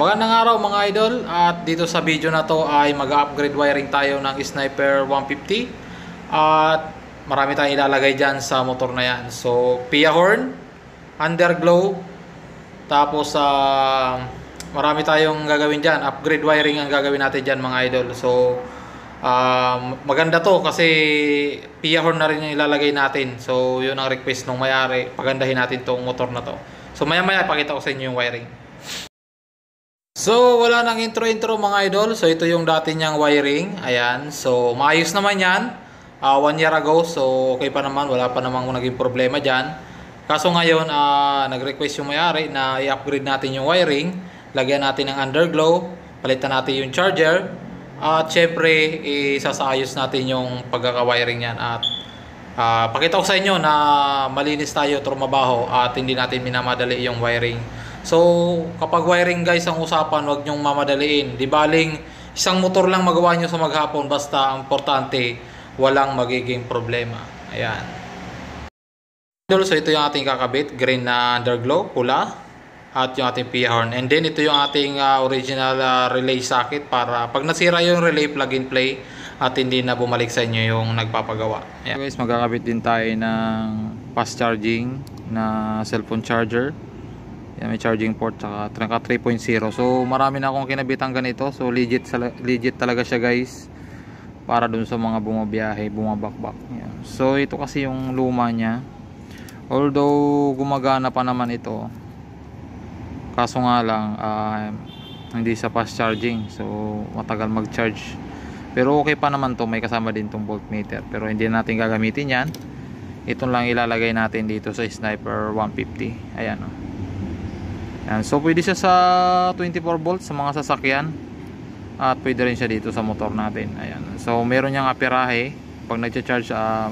Magandang araw mga idol, at dito sa video na to ay mag-upgrade wiring tayo ng Sniper 150 at marami tayong ilalagay dyan sa motor na yan. So PIA horn, underglow, tapos marami tayong gagawin dyan. Upgrade wiring ang gagawin natin dyan mga idol. So maganda to kasi PIA horn na rin yung ilalagay natin. So yun ang request ng may-ari, pagandahin natin tong motor na to. So maya maya pakita ko sa inyo yung wiring. So wala nang intro mga idol. So ito yung dati niyang wiring. Ayan. So maayos naman yan. 1 year ago. So okay pa naman. Wala pa namang naging problema dyan. Kaso ngayon nag-request yung may-ari na i-upgrade natin yung wiring. Lagyan natin ng underglow. Palitan natin yung charger. At syempre isasayos natin yung pagkaka-wiring yan. At pakita ko sa inyo na malinis tayo, trumabaho, at hindi natin minamadali yung wiring. So kapag wiring guys ang usapan, huwag nyong mamadaliin. Di baling isang motor lang magawa nyo sa maghapon, basta ang importante walang magiging problema. Ayan. So ito yung ating kakabit, green na underglow, pula, at yung ating PIA horn. And then ito yung ating original relay socket para pag nasira yung relay, plug and play at hindi na bumalik sa inyo yung nagpapagawa. Ayan. Guys, magkakabit din tayo ng fast charging na cellphone charger. Yan, may charging port tsaka 3.0. So marami na akong kinabitang ganito. So legit talaga siya guys, para dun sa mga bumabiyahe, bumabakbak. Yan. So ito kasi yung luma niya, although gumagana pa naman ito, kaso nga lang hindi sa fast charging, so matagal mag charge. Pero okay pa naman to, may kasama din tong voltmeter, pero hindi natin gagamitin yan. Ito lang ilalagay natin dito sa Sniper 150. Ayan o. Yan. So pwede siya sa 24 volts sa mga sasakyan, at pwede rin siya dito sa motor natin. Ayan. So meron niyang aperahe. Pag nag-charge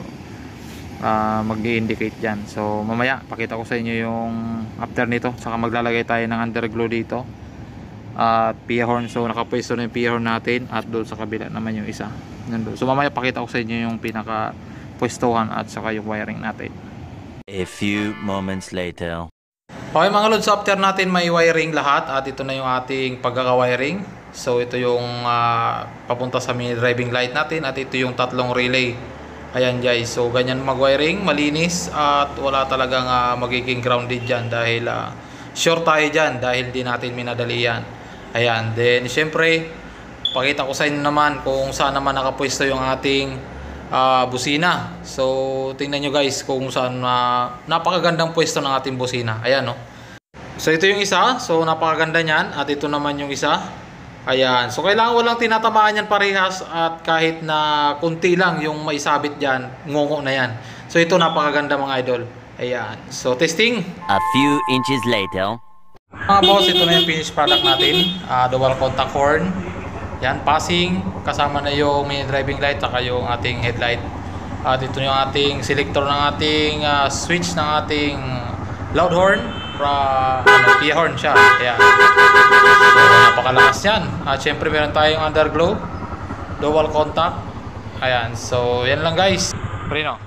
mag-i-indicate dyan. So mamaya pakita ko sa inyo yung after nito. Saka maglalagay tayo ng underglow dito at PIA horn. So nakapwesto na yung PIA horn natin, at doon sa kabila naman yung isa nandun. So mamaya pakita ko sa inyo yung pinaka pwestuhan at saka yung wiring natin. A few moments later. Okay mga lods, after natin may wiring lahat, at ito na yung ating pagkaka-wiring. So ito yung papunta sa mini driving light natin, at ito yung tatlong relay. Ayan guys, so ganyan mag-wiring, malinis, at wala talagang magiging grounded dyan dahil sure tayo dyan dahil di natin minadali yan. Ayan, then syempre pakita ko sa inyo naman kung saan naman nakapwesto yung ating busina. So tingnan nyo guys kung saan napakagandang pwesto ng ating busina. Ayan no. So ito yung isa, so napakaganda nyan, at ito naman yung isa. Ayan, so kailangan walang tinatamaan yan parehas, at kahit na kunti lang yung maisabit dyan, ngongo na yan. So ito napakaganda mga idol. Ayan, so testing. A few inches later. Mga boss, ito na yung finished product natin. Dual contact horn. Yan, passing, kasama na yung mini driving light at yung ating headlight. At ito yung ating selector ng ating switch ng ating loud horn. PIA horn siya. Ayan. So napakalakas yan. At syempre meron tayong underglow, dual contact. Ayan, so yan lang guys. Prino.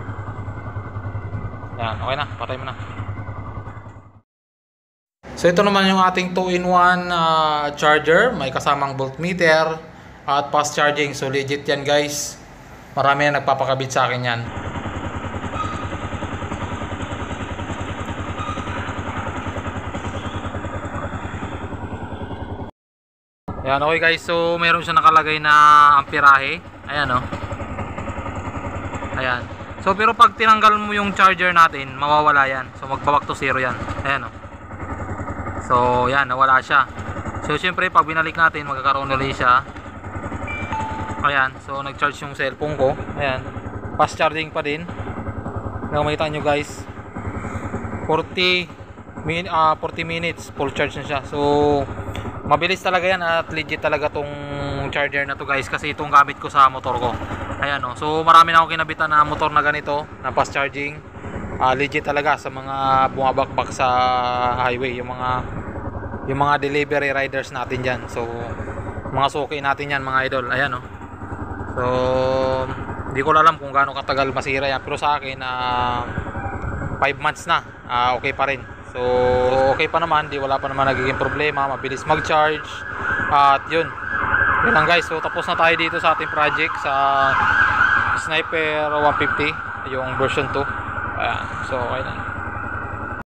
Ayan, okay na, patay mo na. So ito naman yung ating 2-in-1 charger, may kasamang voltmeter at fast charging. So legit yan guys, marami na nagpapakabit sa akin yan. Ayan, okay guys, so meron siya nakalagay na amperahe. Ayan o. Ayan. So pero pag tinanggal mo yung charger natin, mawawala yan. So magbaback to zero yan. Ayan o. So yan, nawala siya. So syempre pag binalik natin, magkakaroon ulit siya. Ayan, so nag-charge yung cellphone ko. Ayan, fast charging pa din. Nakikita nyo guys, 40 minutes full charge na siya. So mabilis talaga yan, at legit talaga tong charger na to guys, kasi itong gamit ko sa motor ko. Ayan o, so marami na ako kinabitan na motor na ganito, na fast charging. Legit talaga sa mga bumabakbak sa highway, yung mga delivery riders natin dyan. So mga suki natin yan mga idol. Ayan o. So hindi ko alam kung gaano katagal masira yan, pero sa akin 5 months na okay pa rin. So So okay pa naman, di wala pa naman nagiging problema, mabilis mag-charge. At yun lang guys, so tapos na tayo dito sa ating project sa Sniper 150 yung version 2. Ayan, so okay na.